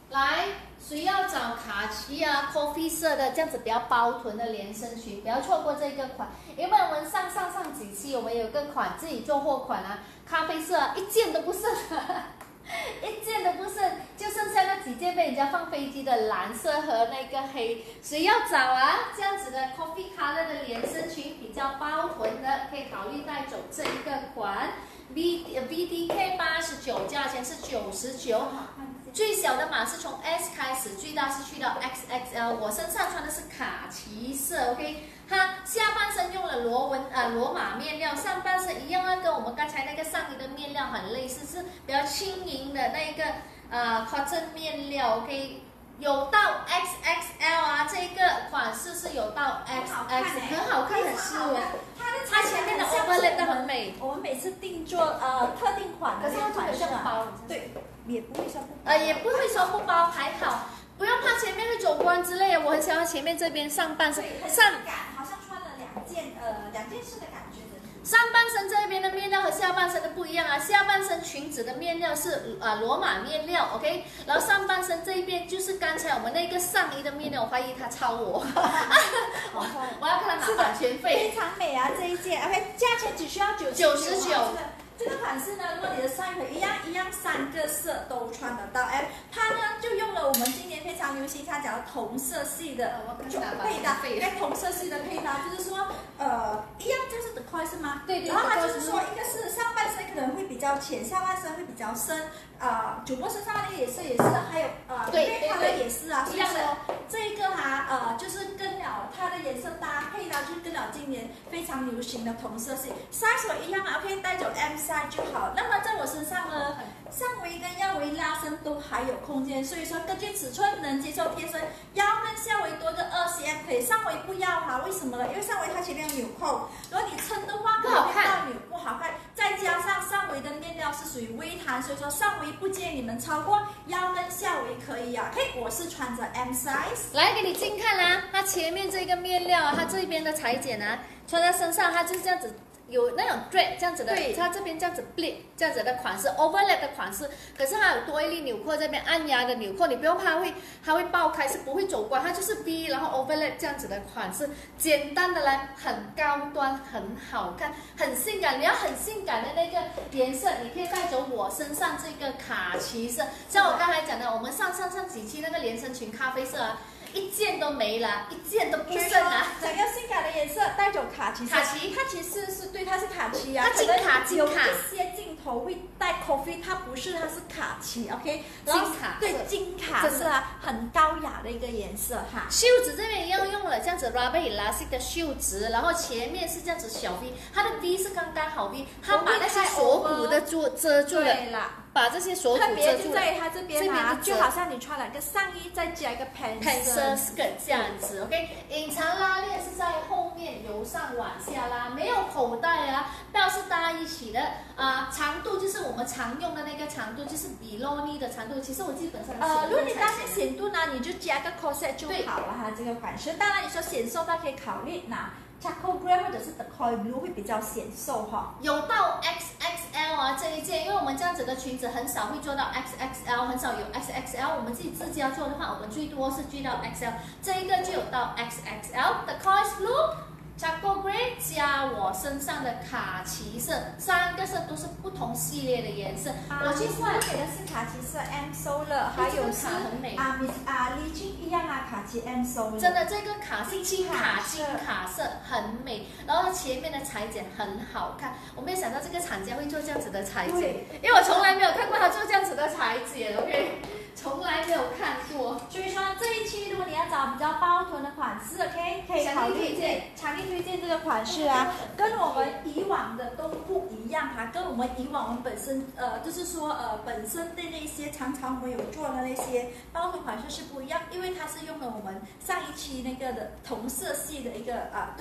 来，谁要找卡其啊、coffee 色的这样子比较包臀的连身裙，不要错过这个款，因为我们上几期我们有个款自己做货款啊，咖啡色、啊、一件都不剩。一件都不剩，就剩下那几件被人家放飞机的蓝色和那个黑，谁要找啊？这样子的 coffee color 的连身裙比较包臀的，可以考虑带走这一个款。VDK 89，价钱是99，最小的码是从 S 开始，最大是去到 XXL。我身上穿的是卡其色 ，OK。它下半身用了罗马面料，上半身一样啊，跟我们刚才那个上衣的面料很类似，是比较轻盈的那个cotton 面料 ，OK。有到 XXL 啊，这个款式是有到 XX， 很好看，很斯文。它前面的 overlap 都很美。 我们每次定做特定款的那款式啊，对，也不会说不包。 也不会说不包，还好，不要怕前面会走光之类的。我很喜欢前面这边上半身， 好像穿了两件式的感觉。 上半身这边的面料和下半身的不一样啊，下半身裙子的面料是罗马面料 ，OK， 然后上半身这一边就是刚才我们那个上衣的面料，我怀疑他抄我，我要看他拿版权费。 非常美啊这一件 ，OK， 价钱只需要99。这个款式呢，如果你的上衣一样3个色都穿得到，哎，它呢就用了我们今年非常流行，它讲的同色系的配搭，同色系的配搭，就是说一样就是的块是吗？ 对。 然后它就是说一个是上半身可能会比较浅，下半身会比较深，主播身上的也是，还有对它的也是啊，所以说这一个就是跟了它的颜色搭配呢，就是跟了今年非常流行的同色系 ，size 我一样啊 ，OK， 带走 M size 就好。那么在我身上呢，上围跟腰围拉伸都还有空间，所以说根据尺寸能接受贴身，腰跟下围多个2cm可以，上围不要哈，为什么呢？因为上围它前面有纽扣，如果你撑的话可能会到纽不好看，再加上上围的面料是属于微弹，所以说上围不建议你们超过，腰跟下围可以啊。OK， 我是穿着 M size， 来给你近看啦，它前面这个面料啊，它这边的裁剪啊，穿在身上它就是这样子。有那种 drap 这样子的，它这边这样子 split 这样子的款式 ，overlap 的款式，可是它有多一粒纽扣，这边按压的纽扣，你不用怕它会爆开，是不会走光，它就是 V 然后 overlap 这样子的款式，简单的来，很高端，很好看，很性感。你要很性感的那个颜色，你可以带走我身上这个卡其色，像我刚才讲的，我们上几期那个连身裙咖啡色啊。一件都没了，一件都不剩啊！ 想要性感的颜色，带走卡其。它其实是对，它是卡其啊。 它金卡。 有一些镜头会带 coffee， 它不是，它是卡其 ，OK。 金卡。 对，金卡色啊，很高雅的一个颜色哈。 袖子这边一样用了这样子 rubber elastic 的袖子，然后前面是这样子小 V， 它的 V 是刚刚好 V， 它把那些锁骨的遮住了。 对啦。 把这些锁骨遮住了， 特别就在它这边啊，就好像你穿了个上衣，再加一个 pencil skirt 这样子 ，OK。隐藏拉链是在后面由上往下拉，没有口袋啊，表是搭一起的长度就是我们常用的那个长度，就是 below knee 的长度。其实我基本上如果你担心显度呢，你就加个 corset 就好了哈，这个款式。当然你说显瘦，大家可以考虑拿 charcoal grey 或者是 turquoise blue 会比较显瘦哈。 有到 XXL 啊这一件，因为我们这样子的裙子很少会做到 XXL， 很少有 XXL。我们自己家做的话，我们最多是做到 XL， 这一个就有到 XXL 的 turquoise blue。Charcoal Grey 加我身上的卡其色，3个色都是不同系列的颜色。 我去换给的是卡其色 M Solar， 还有是很美丽君一样啊，卡其 M Solar。 真的这个卡是金卡色，很美，然后它前面的裁剪很好看。我没有想到这个厂家会做这样子的裁剪，因为我从来没有看过他做这样子的裁剪 ，OK。从来没有看过， 所以说这一期如果你要找比较包臀的款式 ，OK， 可以考虑强力推荐这个款式啊，跟我们以往的都不一样哈，跟我们以往我们本身就是说本身的那些常常我们有做的那些包臀款式是不一样，因为它是用了我们上一期那个的同色系的一个对。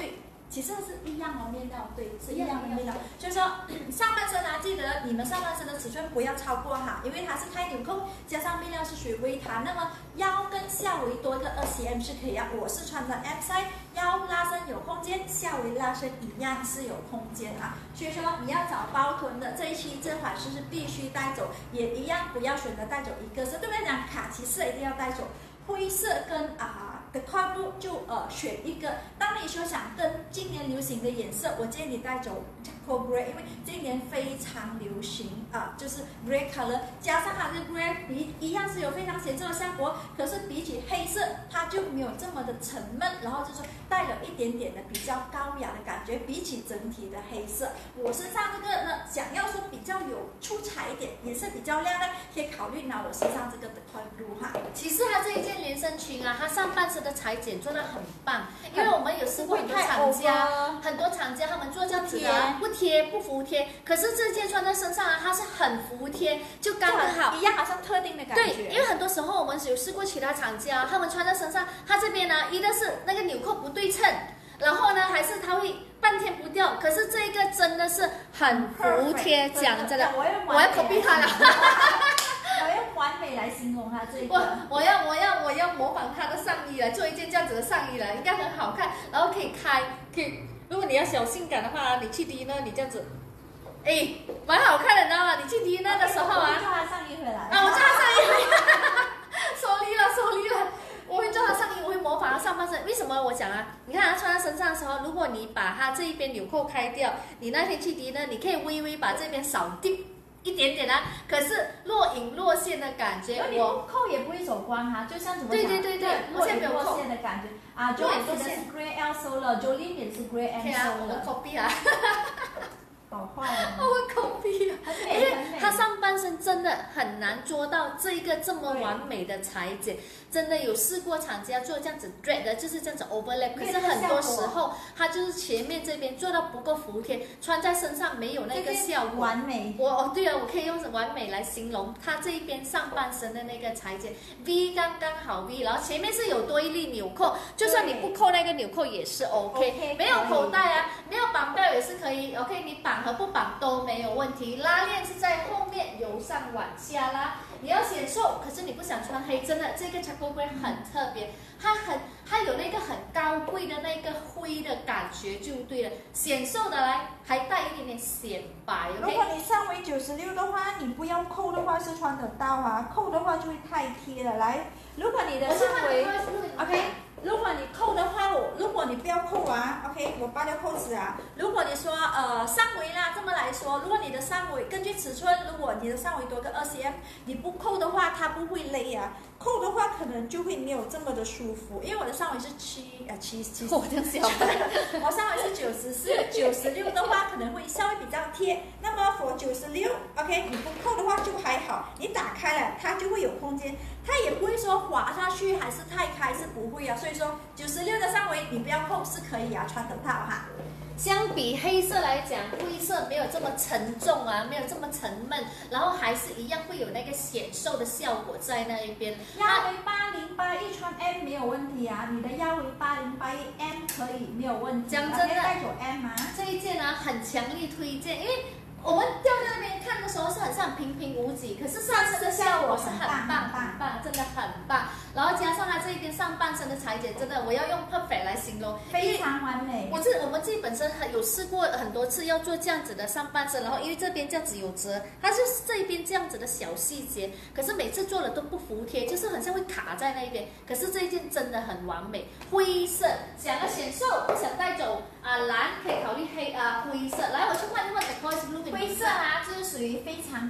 其实是一样的面料，对，是一样的面料。所以说上半身啊，记得你们上半身的尺寸不要超过哈，因为它是开纽扣，加上面料是属于微弹，那么腰跟下围多个20cm 是可以啊。我是穿着 M size， 腰拉伸有空间，下围拉伸一样是有空间啊。所以说你要找包臀的这一期这款式是必须带走，也一样不要选择带走一个色，对不对？讲卡其色一定要带走，灰色跟的跨度就选一个。当你说想跟今年流行的颜色，我建议你带走 charcoal grey， 因为今年非常流行就是 grey color， 加上它的 grey 一样是有非常显著的效果。可是比起黑色，它就没有这么的沉闷，然后就是带有一点点的比较高雅的感觉。比起整体的黑色，我身上这个呢，想要说比较有出彩一点，颜色比较亮的，可以考虑拿我身上这个的 blue 哈。 其实它这一件连身裙啊，它上半身的裁剪做得很棒，因为我们有试过很多厂家，他们做这样子的不贴不服帖，可是这件穿在身上啊，它是很服帖，就刚刚好， 一样好像特定的感觉。 对，因为很多时候我们有试过其他厂家，他们穿在身上，它这边呢，一个是那个纽扣不对称，然后呢，还是它会半天不掉，可是这个真的是很服帖，讲真的，我要 copy 它了。 我用完美来形容它这个。 我要模仿它的上衣来做一件这样子的上衣来，应该很好看，然后可以，如果你要小性感的话，你去dinner你这样子，蛮好看的，你知道吗？你去dinner的时候啊， 我叫他上衣回来。 我叫他上衣回来。sorry 了，我会叫他上衣，我会模仿他上半身。为什么我讲啊？你看他穿在身上的时候，如果你把他这一边纽扣开掉，你那天去dinner，你可以微微把这边少一点点啊，可是若隐若现的感觉， 我扣也不会走光哈，就像怎么讲？ 对， 若隐若现的感觉啊。Joanne 是 Grey L Solo，Jolin 也是 Grey M Solo。 我的 copy 啊。 好坏啊！ 我口鼻啊，因为它上半身真的很难做到这一个这么完美的裁剪，真的有试过厂家做这样子 dread 的，就是这样子 overlap， 可是很多时候它就是前面这边做到不够服帖，穿在身上没有那个效果。 完美。 对啊，我可以用完美来形容它这一边上半身的那个裁剪 V 刚刚好 V， 然后前面是有多一粒纽扣，就算你不扣那个纽扣也是 OK， 没有口袋啊，没有绑带也是可以 OK， 你绑和不绑都没有问题。拉链是在后面由上往下拉，你要显瘦，可是你不想穿黑，真的这个 charcoal grey 很特别，它有那个很高贵的那个灰的感觉就对了，显瘦的来还带一点点显白。 如果你上围96的话，你不用扣的话是穿得到啊，扣的话就会太贴了。来，如果你的上围 OK。如果你扣的话，如果你不要扣啊 ，OK， 我拔掉扣子啊。如果你说上围啦，这么来说，如果你的上围根据尺寸，如果你的上围多个20cm， 你不扣的话，它不会勒啊。扣的话可能就会没有这么的舒服，因为我的上围是7， 我这样小， 我上围是94，96的话可能会稍微比较贴。那么 for 96 ，OK， 你不扣的话就还好，你打开了它就会有空间，它也不会说滑下去还是太开，是不会啊。所以说96的上围你不要扣是可以啊，穿得到哈。 相比黑色来讲，灰色没有这么沉重啊，没有这么沉闷，然后还是一样会有那个显瘦的效果在那一边。 腰围8081穿 M 没有问题啊，你的腰围8081 M 可以没有问题。 讲真的， 带走 M 啊， 这一件呢很强力推荐，因为我们掉在那边看的时候是很像平平无奇，可是上身的效果是很棒，真的很棒。然后加上它这一边上半身的裁剪，真的我要用 perfect 来形容， 非常完美。 我们自己本身有试过很多次要做这样子的上半身，然后因为这边这样子有折，它就是这一边这样子的小细节，可是每次做了都不服帖，就是很像会卡在那边。可是这一件真的很完美，灰色想要显瘦，不想带走蓝可以考虑灰色。来，我去换一换 turquoise blue。 灰色啊，就是属于非常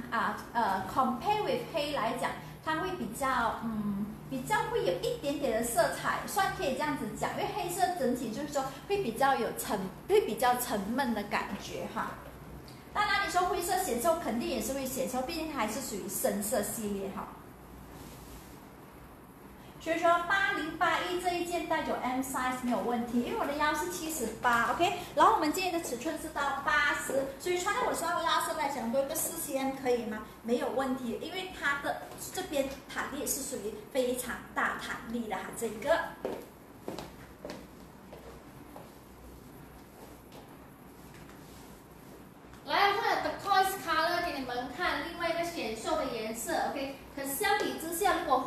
compare with 黑来讲，它会比较会有一点点的色彩，算可以这样子讲，因为黑色整体就是说会比较沉闷的感觉哈。当然你说灰色显瘦，肯定也是会显瘦，毕竟它还是属于深色系列哈。所以说8081这一件带走 M size 没有问题，因为我的腰是78 ，OK， 然后我们建议的尺寸是到80，所以穿在我身上拉伸来讲多一个4cm可以吗？没有问题，因为它的这边弹力是属于非常大弹力的哈，这个。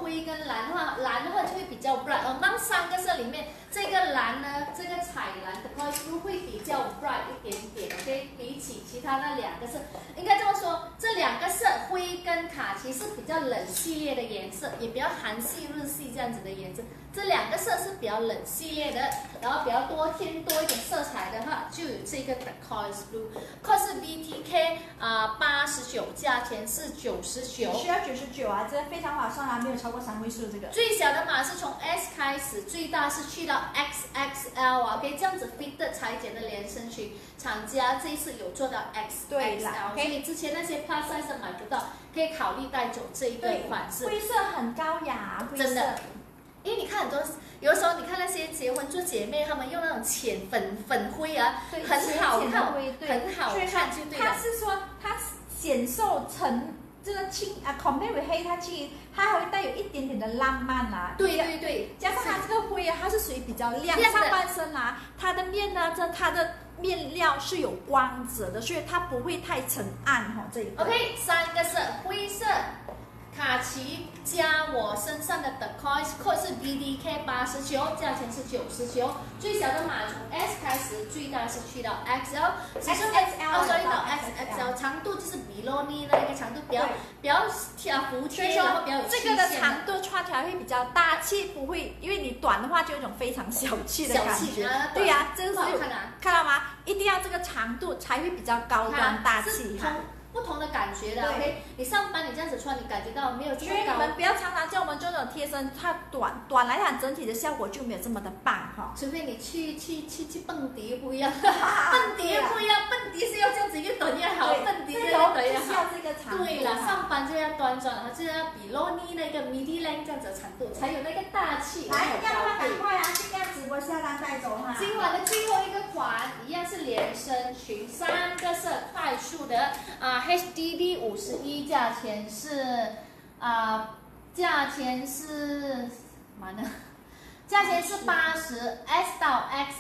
灰跟蓝的话，蓝的话就会比较 bright。3个色里面，这个蓝呢，这个彩蓝的 Turquoise Blue 会比较 bright 一点点 ，OK， 比起其他那2个色，应该这么说，这2个色灰跟卡其是比较冷系列的颜色，也比较韩系、日系这样子的颜色。这2个色是比较冷系列的，然后比较添多一点色彩的话，就有这个 Turquoise Blue，cost 是 VTK 89，价钱是99， 需要99啊，这个非常划算啊，没有超过3位数这个。 最小的码是从 S 开始，最大是去到 XXL 啊，可以这样子 fit 的裁剪的连身裙，厂家这一次有做到 XXL， 所以之前那些 plus size 买不到，可以考虑带走这一个款式。 灰色很高雅，灰色。 真的。因为你看很多，有的时候你看那些结婚做姐妹，她们用那种浅粉灰啊，很好看，很好看，就对了。 他是说它显瘦成这个compare with 黑，它还会带有一点点的浪漫啊。 对对对， 加上它这个灰啊，它是属于比较亮，上半身啊，它的面呢，它的面料是有光泽的，所以它不会太沉暗哈。这一个。 OK， 3个色，灰色。卡其加我身上的 Turquoise，code 是 VDK 89，价钱是99，最小的码从 S 开始，最大是去到 XL， 所以到 XXL， 长度就是比洛尼那个长度比较服帖，然后比较有这个的长度穿起来会比较大气，不会，因为你短的话就有一种非常小气的感觉。对呀，这个是看到吗？一定要这个长度才会比较高端大气哈。 不同的感觉的 ，OK， 你上班你这样子穿，你感觉到没有这么高。 所以你们不要常常叫我们做那种贴身，它短来讲，整体的效果就没有这么的棒哈。 除非你去蹦迪不一样，蹦迪不一样，蹦迪是要这样子越短越好，蹦迪越短越好。对了，上班就要端庄，它就要比洛尼那个 midi length 这样子的长度，才有那个大气。 来，要不要赶快啊？尽量直播下单带走哈。 今晚的最后一个款一样是连身裙，3个色，快速的HDD 51，价钱是价钱是80，S 到